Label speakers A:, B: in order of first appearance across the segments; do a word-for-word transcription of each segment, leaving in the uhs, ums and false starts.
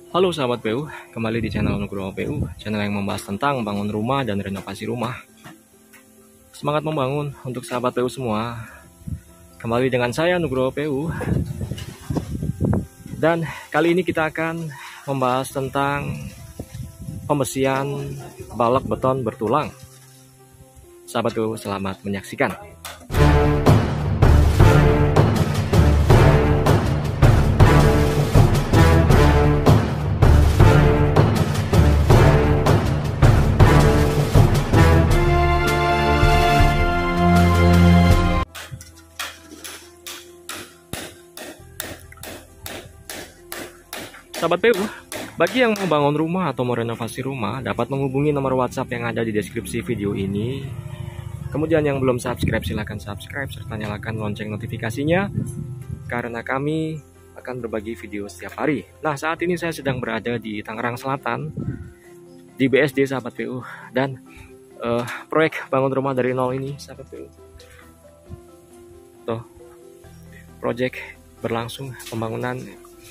A: Halo sahabat P U, kembali di channel Nugroho P U, channel yang membahas tentang bangun rumah dan renovasi rumah. Semangat membangun untuk sahabat P U semua. Kembali dengan saya Nugroho P U. Dan kali ini kita akan membahas tentang pembesian balok beton bertulang. Sahabat P U, selamat menyaksikan. Sahabat P U, bagi yang mau bangun rumah atau mau renovasi rumah, dapat menghubungi nomor WhatsApp yang ada di deskripsi video ini. Kemudian yang belum subscribe, silahkan subscribe serta nyalakan lonceng notifikasinya, karena kami akan berbagi video setiap hari. Nah, saat ini saya sedang berada di Tangerang Selatan, di B S D sahabat P U, dan uh, proyek bangun rumah dari nol ini sahabat P U. Tuh, proyek berlangsung pembangunan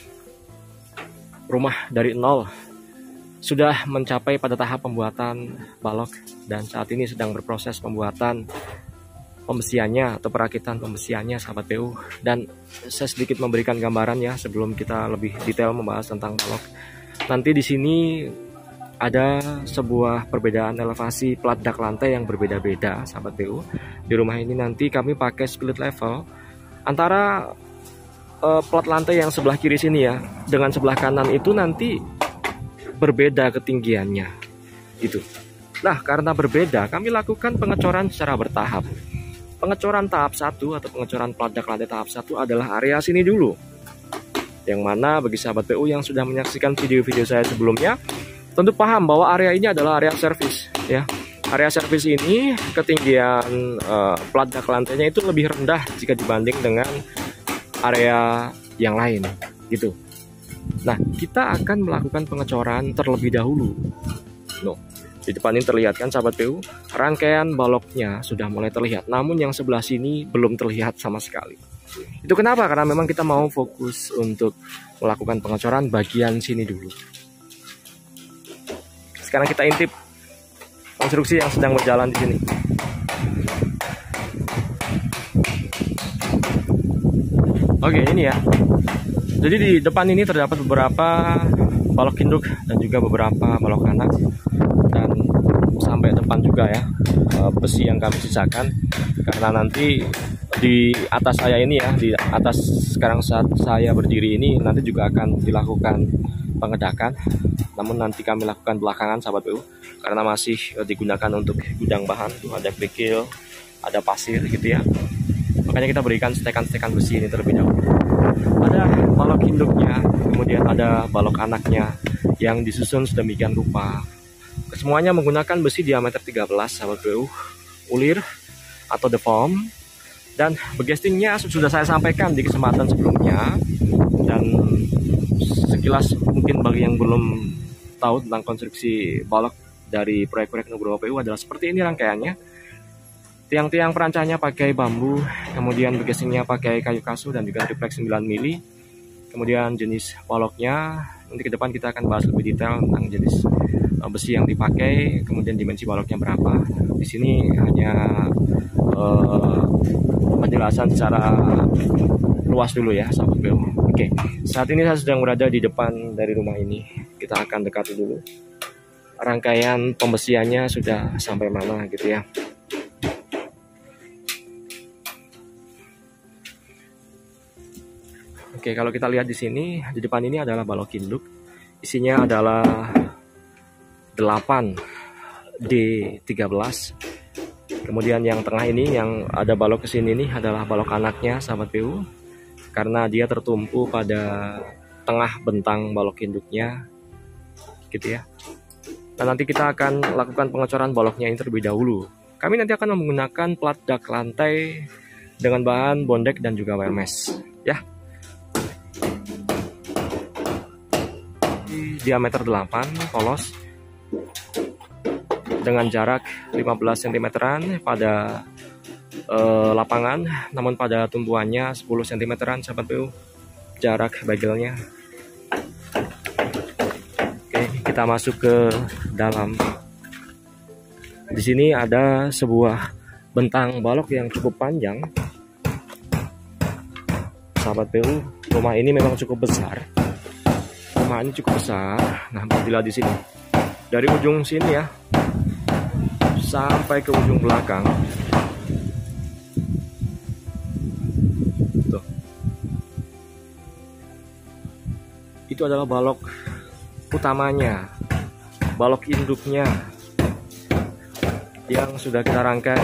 A: rumah dari nol sudah mencapai pada tahap pembuatan balok, dan saat ini sedang berproses pembuatan pembesiannya atau perakitan pembesiannya sahabat P U. Dan saya sedikit memberikan gambaran ya sebelum kita lebih detail membahas tentang balok. Nanti di sini ada sebuah perbedaan elevasi plat dak lantai yang berbeda-beda sahabat P U. Di rumah ini nanti kami pakai split level antara Uh, plat lantai yang sebelah kiri sini ya dengan sebelah kanan itu nanti berbeda ketinggiannya gitu. Nah, karena berbeda kami lakukan pengecoran secara bertahap. Pengecoran tahap satu atau pengecoran plat dak lantai tahap satu adalah area sini dulu, yang mana bagi sahabat P U yang sudah menyaksikan video-video saya sebelumnya tentu paham bahwa area ini adalah area servis ya. Area servis ini ketinggian uh, plat dak lantainya itu lebih rendah jika dibanding dengan area yang lain gitu. Nah, kita akan melakukan pengecoran terlebih dahulu. No, di depan ini terlihat kan sahabat P U, rangkaian baloknya sudah mulai terlihat, namun yang sebelah sini belum terlihat sama sekali. Itu kenapa? Karena memang kita mau fokus untuk melakukan pengecoran bagian sini dulu. Sekarang kita intip konstruksi yang sedang berjalan di sini. Oke, ini ya. Jadi di depan ini terdapat beberapa balok induk dan juga beberapa balok anak, dan sampai depan juga ya besi yang kami sisakan, karena nanti di atas saya ini ya, di atas sekarang saat saya berdiri ini nanti juga akan dilakukan pengedakan, namun nanti kami lakukan belakangan sahabat P U, karena masih digunakan untuk gudang bahan. Tuh ada kerikil, ada pasir gitu ya. Makanya kita berikan stekan-stekan besi ini terlebih dahulu. Ada balok induknya, kemudian ada balok anaknya yang disusun sedemikian rupa. Kesemuanya menggunakan besi diameter tiga belas sahabat P U, ulir atau deform, dan begestingnya sudah saya sampaikan di kesempatan sebelumnya. Dan sekilas mungkin bagi yang belum tahu tentang konstruksi balok dari proyek-proyek Nugroho P U adalah seperti ini rangkaiannya. Tiang-tiang perancahnya pakai bambu, kemudian begestingnya pakai kayu kasu dan juga triplek sembilan mili. Kemudian jenis baloknya, nanti ke depan kita akan bahas lebih detail tentang jenis besi yang dipakai, kemudian dimensi baloknya berapa. Di sini hanya uh, penjelasan secara luas dulu ya sahabat P U. Oke, saat ini saya sedang berada di depan dari rumah ini. Kita akan dekati dulu rangkaian pembesiannya sudah sampai mana gitu ya. Oke, kalau kita lihat di sini, di depan ini adalah balok induk. Isinya adalah delapan D tiga belas. Kemudian yang tengah ini yang ada balok ke sini ini adalah balok anaknya sahabat P U. Karena dia tertumpu pada tengah bentang balok induknya. Gitu ya. Nah, nanti kita akan lakukan pengecoran baloknya ini terlebih dahulu. Kami nanti akan menggunakan plat dak lantai dengan bahan bondek dan juga wire mesh ya. Diameter delapan polos dengan jarak lima belas sentimeteran pada eh, lapangan, namun pada tumbuhannya sepuluh sentimeteran sahabat P U jarak bagelnya. kita masuk ke dalam. Di sini ada sebuah bentang balok yang cukup panjang. Sahabat P U, rumah ini memang cukup besar. Rumah ini cukup besar. Nah, bila di sini dari ujung sini ya sampai ke ujung belakang. Tuh. Itu adalah balok utamanya, balok induknya yang sudah kita rangkai,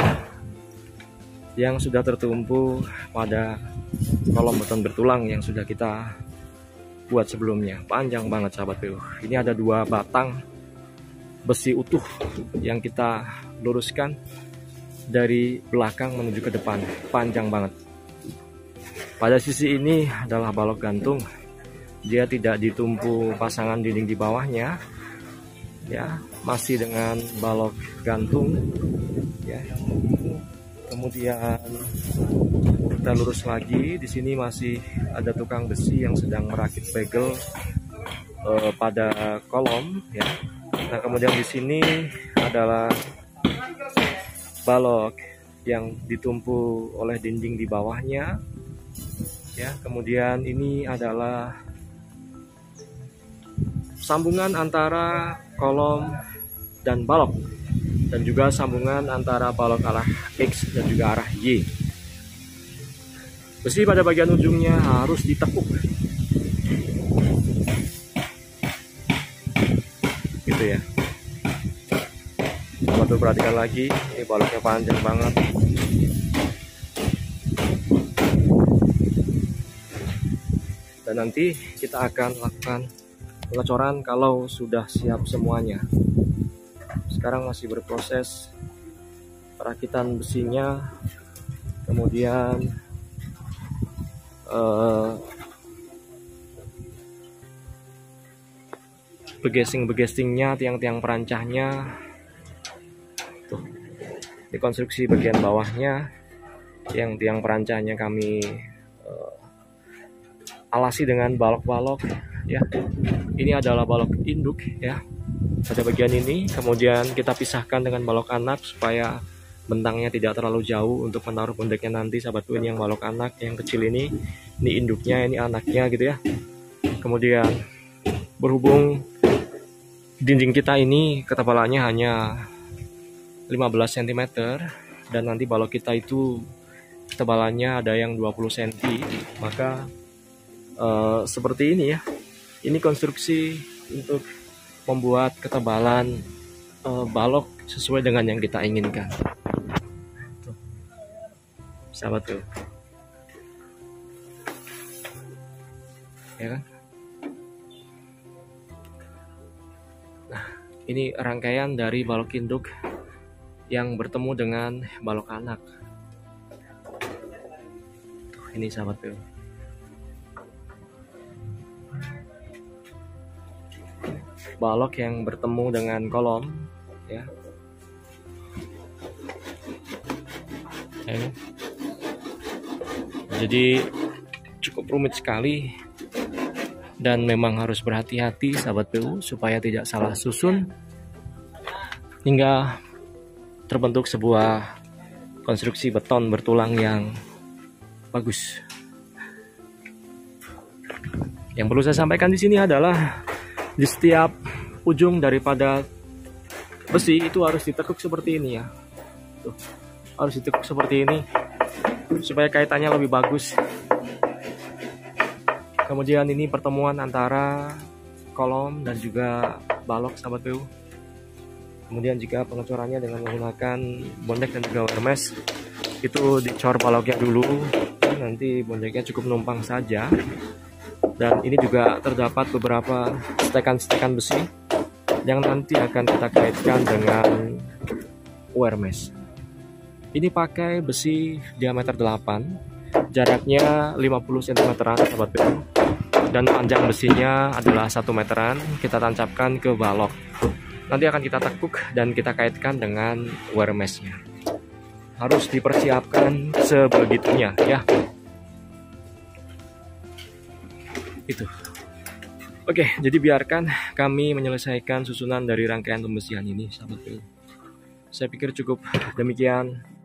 A: yang sudah tertumpu pada kolom beton bertulang yang sudah kita buat sebelumnya. Panjang banget sahabat P U. Ini ada dua batang besi utuh yang kita luruskan dari belakang menuju ke depan. Panjang banget. Pada sisi ini adalah balok gantung. Dia tidak ditumpu pasangan dinding di bawahnya, ya, masih dengan balok gantung, ya. Kemudian kita lurus lagi. Di sini masih ada tukang besi yang sedang merakit bagel eh, pada kolom, ya. Nah, kemudian di sini adalah balok yang ditumpu oleh dinding di bawahnya, ya. Kemudian ini adalah sambungan antara kolom dan balok, dan juga sambungan antara balok arah X dan juga arah Y. Besi pada bagian ujungnya harus ditekuk, gitu ya. Coba tuh perhatikan lagi, ini baloknya panjang banget. Dan nanti kita akan lakukan pengecoran kalau sudah siap semuanya. Sekarang masih berproses perakitan besinya, kemudian uh, begesing-begesingnya, tiang-tiang perancahnya. Tuh, di konstruksi bagian bawahnya, yang tiang perancahnya kami uh, alasi dengan balok-balok, ya. Ini adalah balok induk, ya, pada bagian ini. Kemudian kita pisahkan dengan balok anak supaya bentangnya tidak terlalu jauh untuk menaruh bondeknya nanti, sahabat. Ini yang balok anak yang kecil ini, ini induknya, ini anaknya, gitu ya. Kemudian berhubung dinding kita ini ketebalannya hanya lima belas sentimeter, dan nanti balok kita itu ketebalannya ada yang dua puluh sentimeter, maka uh, seperti ini ya. Ini konstruksi untuk membuat ketebalan uh, balok sesuai dengan yang kita inginkan. Tuh, sahabat tuh, ya kan? Nah, ini rangkaian dari balok induk yang bertemu dengan balok anak. Tuh, ini sahabat tuh. Balok yang bertemu dengan kolom, ya. ya. Jadi cukup rumit sekali, dan memang harus berhati-hati sahabat P U supaya tidak salah susun hingga terbentuk sebuah konstruksi beton bertulang yang bagus. Yang perlu saya sampaikan di sini adalah di setiap ujung daripada besi itu harus ditekuk seperti ini ya. Tuh, harus ditekuk seperti ini supaya kaitannya lebih bagus. Kemudian ini pertemuan antara kolom dan juga balok sahabat P U. Kemudian jika pengecorannya dengan menggunakan bondek dan juga wire mesh, itu dicor baloknya dulu, nanti bondeknya cukup numpang saja. Dan ini juga terdapat beberapa stekan-stekan besi yang nanti akan kita kaitkan dengan wire mesh. Ini pakai besi diameter delapan, jaraknya lima puluh sentimeter sahabat P U, dan panjang besinya adalah satu meteran. Kita tancapkan ke balok, nanti akan kita tekuk dan kita kaitkan dengan wire mesh-nya. Harus dipersiapkan sebegitunya ya. Itu. Oke, jadi biarkan kami menyelesaikan susunan dari rangkaian pembersihan ini, sahabat P U. Saya pikir cukup demikian.